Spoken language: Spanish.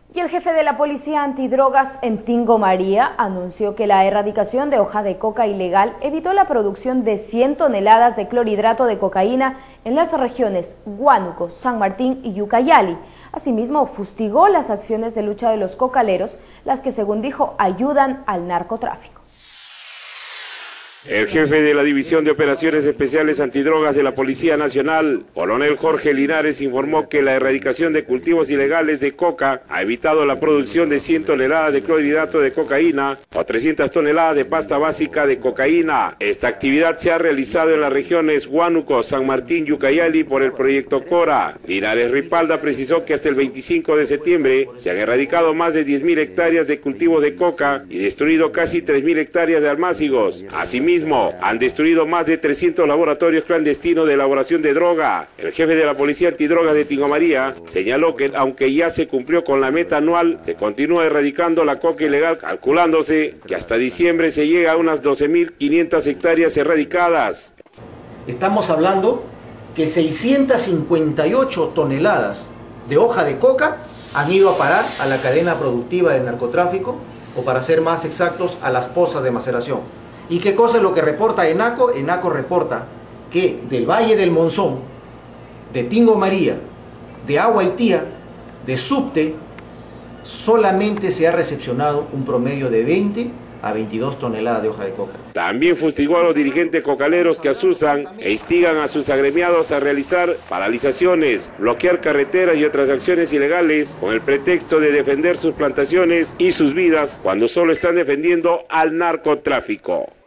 Y el jefe de la Policía Antidrogas en Tingo María anunció que la erradicación de hoja de coca ilegal evitó la producción de 100 toneladas de clorhidrato de cocaína en las regiones Huánuco, San Martín y Ucayali. Asimismo, fustigó las acciones de lucha de los cocaleros, las que, según dijo, ayudan al narcotráfico. El jefe de la División de Operaciones Especiales Antidrogas de la Policía Nacional, coronel Jorge Linares, informó que la erradicación de cultivos ilegales de coca ha evitado la producción de 100 toneladas de clorhidrato de cocaína o 300 toneladas de pasta básica de cocaína. Esta actividad se ha realizado en las regiones Huánuco, San Martín y Ucayali por el proyecto CORA. Linares Ripalda precisó que hasta el 25 de septiembre se han erradicado más de 10.000 hectáreas de cultivos de coca y destruido casi 3.000 hectáreas de almácigos. Asimismo, han destruido más de 300 laboratorios clandestinos de elaboración de droga. El jefe de la Policía Antidrogas de Tingo María señaló que aunque ya se cumplió con la meta anual, se continúa erradicando la coca ilegal, calculándose que hasta diciembre se llega a unas 12.500 hectáreas erradicadas. Estamos hablando que 658 toneladas de hoja de coca han ido a parar a la cadena productiva del narcotráfico, o para ser más exactos, a las pozas de maceración. ¿Y qué cosa es lo que reporta ENACO? ENACO reporta que del Valle del Monzón, de Tingo María, de Aguaitía, de Subte, solamente se ha recepcionado un promedio de 20 a 22 toneladas de hoja de coca. También fustigó a los dirigentes cocaleros que asusan e instigan a sus agremiados a realizar paralizaciones, bloquear carreteras y otras acciones ilegales con el pretexto de defender sus plantaciones y sus vidas cuando solo están defendiendo al narcotráfico.